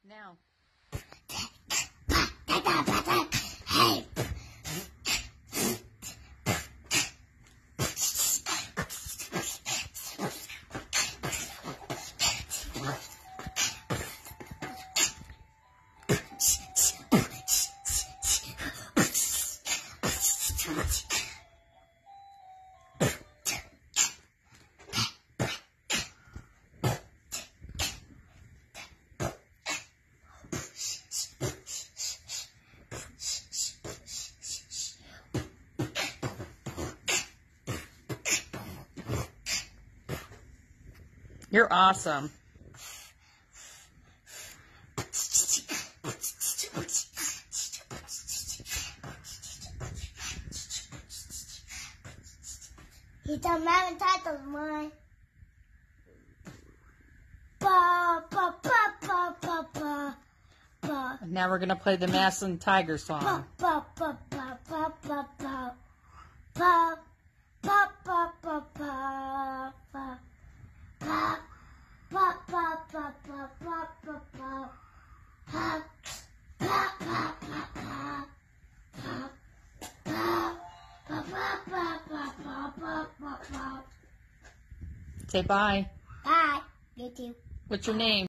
Now. Hey. You're awesome. He don't have a title of mine. Ba ba ba ba ba ba ba. Now we're gonna play the Maslin Tiger song. Ba ba ba ba ba ba ba ba ba ba ba ba ba. Ba ba ba ba ba ba ba ba. Ba ba ba ba ba. Say bye. Bye. You too. What's your name?